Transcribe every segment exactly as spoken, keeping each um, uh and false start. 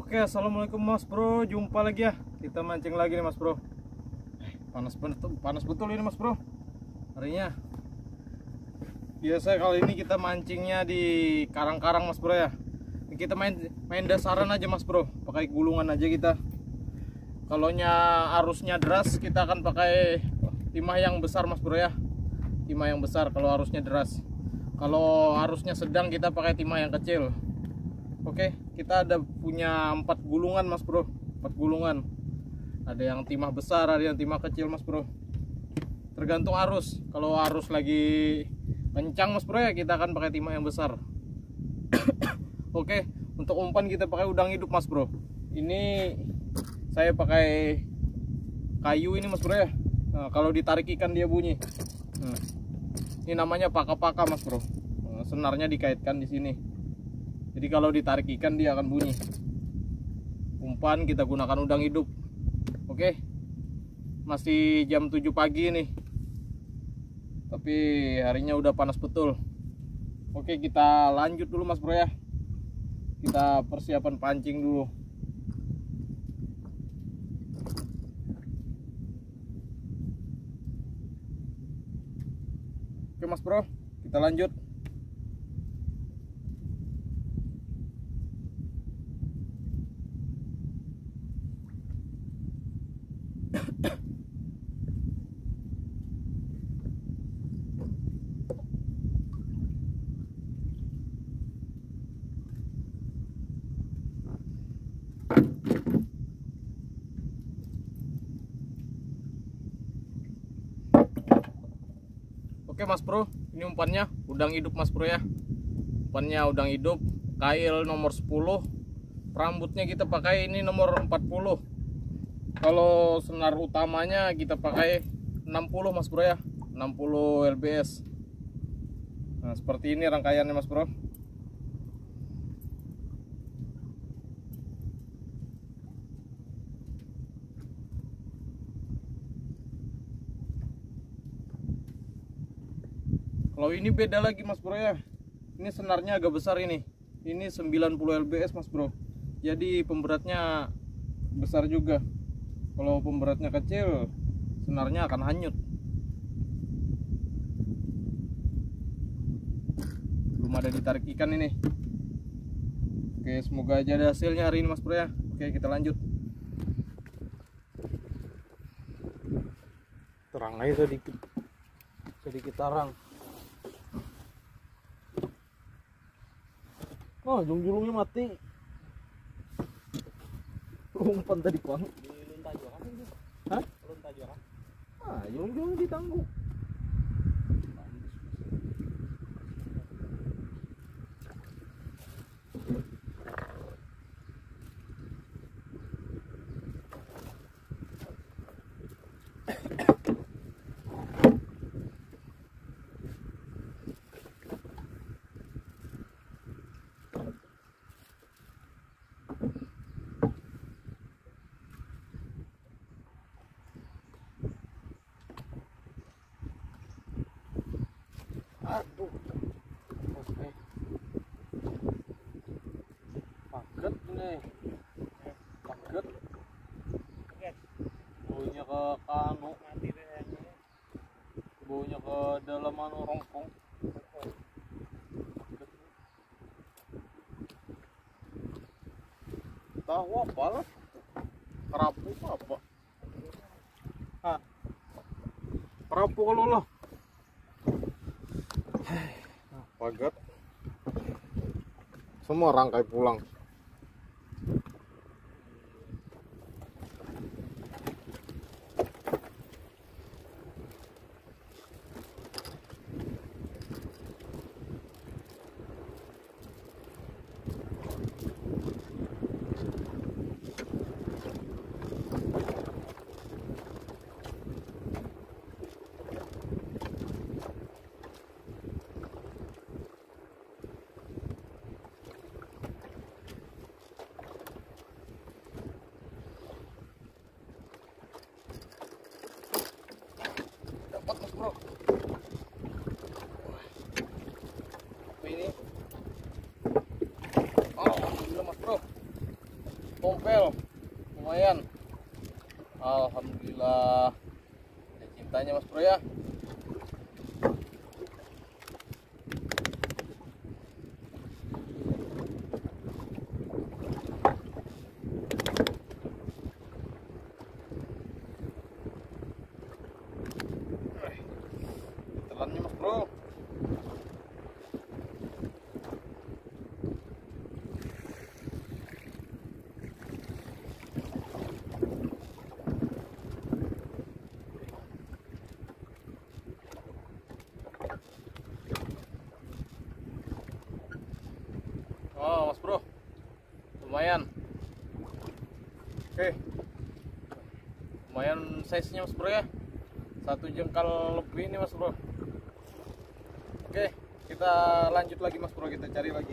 Oke, assalamualaikum Mas Bro, jumpa lagi ya. Kita mancing lagi nih Mas Bro. Eh, panas betul, panas betul ini Mas Bro. Harinya. Biasa kali ini kita mancingnya di karang-karang Mas Bro ya. Kita main main dasaran aja Mas Bro, pakai gulungan aja kita. Kalaunya arusnya deras, kita akan pakai timah yang besar Mas Bro ya. Timah yang besar kalau arusnya deras. Kalau arusnya sedang, kita pakai timah yang kecil. Oke, kita ada punya empat gulungan Mas Bro, empat gulungan. Ada yang timah besar, ada yang timah kecil Mas Bro. Tergantung arus. Kalau arus lagi kencang Mas Bro ya, kita akan pakai timah yang besar. Oke, untuk umpan kita pakai udang hidup Mas Bro. Ini saya pakai kayu ini Mas Bro ya. Nah, kalau ditarik ikan dia bunyi. Nah, ini namanya paka-paka Mas Bro. Nah, senarnya dikaitkan di sini. Jadi kalau ditarik ikan dia akan bunyi. Umpan kita gunakan udang hidup. Oke. Masih jam tujuh pagi nih. Tapi harinya udah panas betul. Oke, kita lanjut dulu Mas Bro ya. Kita persiapan pancing dulu. Oke Mas Bro, kita lanjut. Oke Mas Bro, ini umpannya udang hidup Mas Bro ya. Umpannya udang hidup, kail nomor sepuluh. Rambutnya kita pakai ini nomor empat puluh. Kalau senar utamanya kita pakai enam puluh Mas Bro ya, enam puluh L B S. Nah, seperti ini rangkaiannya Mas Bro. Kalau ini beda lagi Mas Bro ya. Ini senarnya agak besar ini. Ini sembilan puluh L B S Mas Bro. Jadi pemberatnya besar juga. Kalau pemberatnya kecil, senarnya akan hanyut. Belum ada ditarik ikan ini. Oke, semoga aja ada hasilnya hari ini Mas Bro ya. Oke, kita lanjut. Terang aja sedikit. Sedikit terang. Oh, jung-jungnya mati. Umpan tadi kuang. Lunta juga kan? Hah? Lunta juga kan? Ah, jung-jung ditangguh. Aduh, oke, paket nih, paket, baunya ke kanu, baunya ke dalam anu rongkong, tahu apa lah, kerapu apa, ah, kerapu kalau lah. Pagat semua rangkai pulang. lumayan. Alhamdulillah. Ada cintanya Mas Bro ya. Telannya Mas Bro. Oh Mas Bro, lumayan. Oke, lumayan size nya Mas Bro ya, satu jengkal lebih ini Mas Bro. Oke, kita lanjut lagi Mas Bro, kita cari lagi.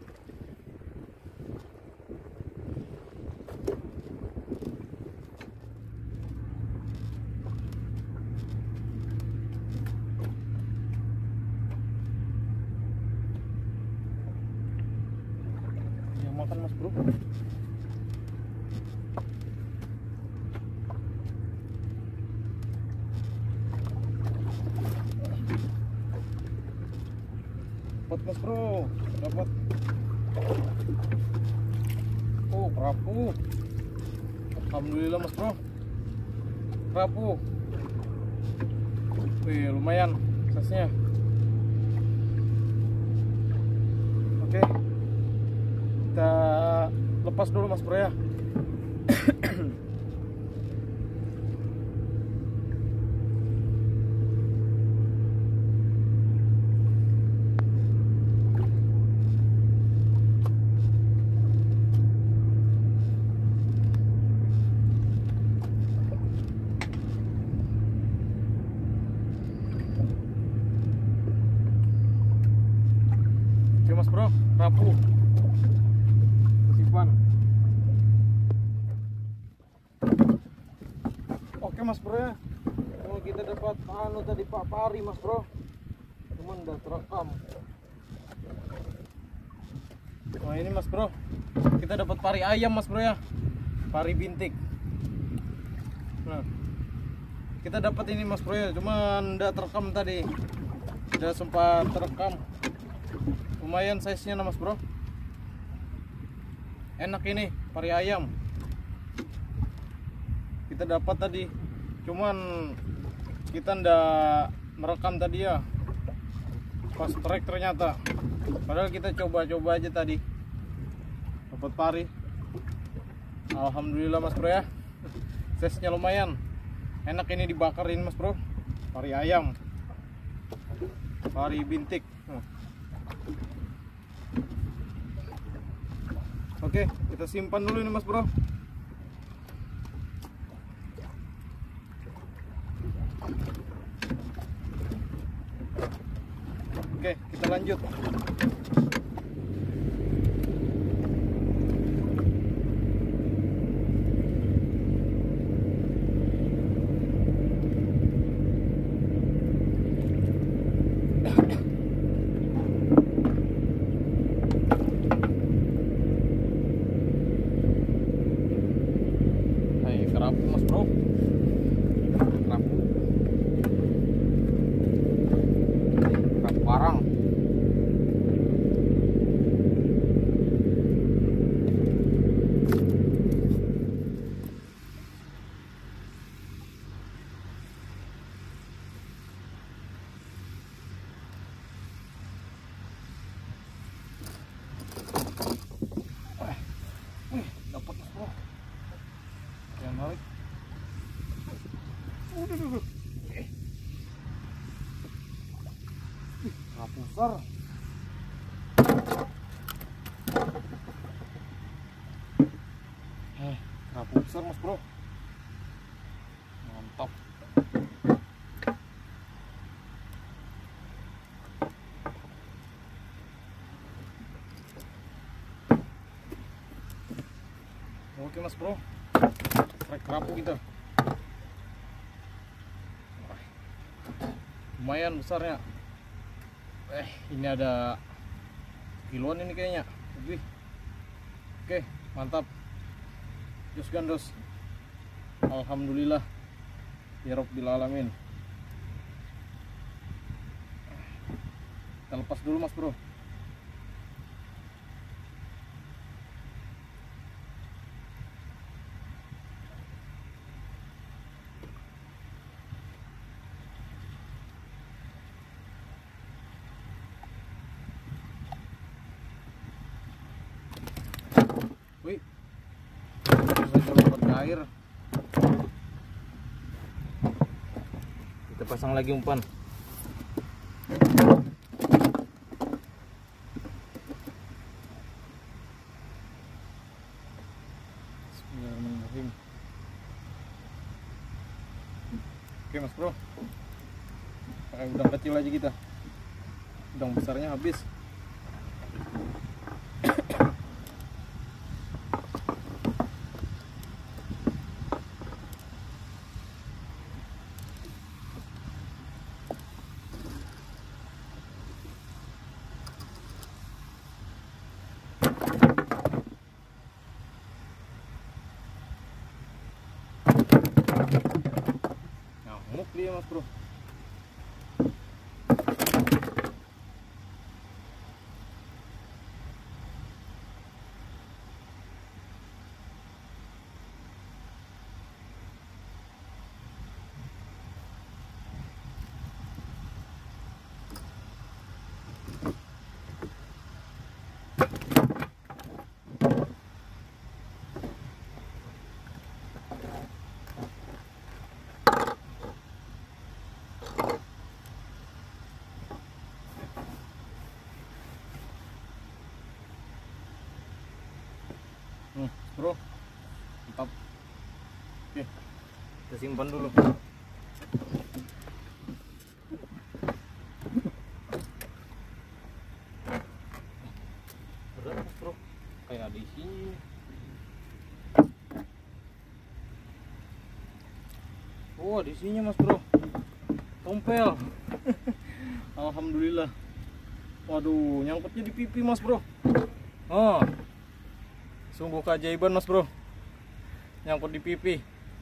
Yang makan Mas Bro. Dapat Mas Bro, dapat. Oh, kerapu. Alhamdulillah Mas Bro, kerapu. Wih, lumayan size-nya. Oke, kita lepas dulu Mas Bro ya. Oke Mas Bro, kerapu kesipan. Oke Mas Bro ya, oh, kita dapat anu tadi Pak Pari Mas Bro, cuman udah terekam. Nah ini Mas Bro, kita dapat pari ayam Mas Bro ya, pari bintik. Nah kita dapat ini Mas Bro ya, cuman udah terekam tadi, udah sempat terekam. Lumayan size-nya Mas Bro, enak ini pari ayam. Kita dapat tadi, cuman kita ndak merekam tadi ya, pas trek ternyata. Padahal kita coba-coba aja tadi, dapat pari. Alhamdulillah Mas Bro ya, size-nya lumayan, enak ini dibakarin Mas Bro, pari ayam, pari bintik. Oke, kita simpan dulu ini Mas Bro. Oke, kita lanjut. Kerapu Mas Bro, kerapu, kerapu parang. Wih, dapat Mas Bro. Yang narik. Udah, udah, udah. Eh. Kerapu besar. Eh, kerapu besar Mas Bro. Mantap. Oke Mas Bro, trek kerapu kita. Lumayan besarnya. Eh, ini ada kiloan ini kayaknya. Lebih. Oke, mantap. Jos gandos. Alhamdulillah ya Rabbil alamin. Kita lepas dulu mas bro. Wih, saya lompat ke air. Kita pasang lagi umpan. Bismillahirrahmanirrahim. Oke mas bro, pakai udang kecil aja kita. Udang besarnya habis. Nyamuk dia mas bro. Hmm, bro, mantap. Oke, kita simpan dulu. Berat mas bro, kayak ada isinya. Oh, ada isinya mas bro, tompel. Alhamdulillah. Waduh, nyangkutnya di pipi mas bro. Oh, sungguh keajaiban mas bro, nyangkut di pipi.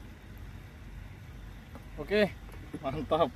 Oke, mantap.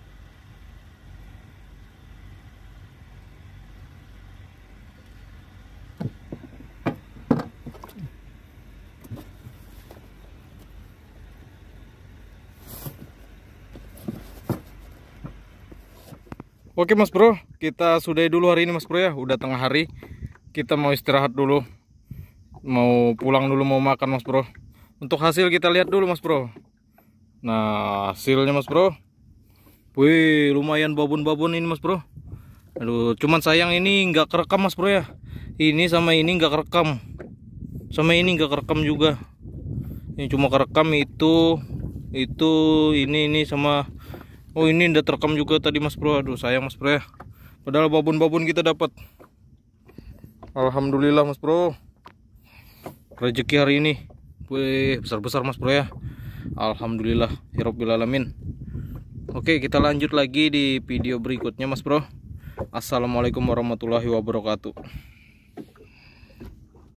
Oke mas bro, kita sudahi dulu hari ini mas bro ya. Udah tengah hari, kita mau istirahat dulu, mau pulang dulu, mau makan mas bro. Untuk hasil kita lihat dulu mas bro. Nah hasilnya mas bro, wih lumayan babon-babon ini mas bro. Aduh, cuman sayang ini nggak kerekam mas bro ya. Ini sama ini nggak kerekam, sama ini nggak kerekam juga. Ini cuma kerekam itu, itu, ini, ini sama. Oh ini udah terekam juga tadi mas bro. Aduh sayang mas bro ya. Padahal babon-babon kita dapat. Alhamdulillah mas bro. Rezeki hari ini, wih besar-besar mas bro ya. Alhamdulillah ya Rabbil alamin. Oke, kita lanjut lagi di video berikutnya mas bro. Assalamualaikum warahmatullahi wabarakatuh.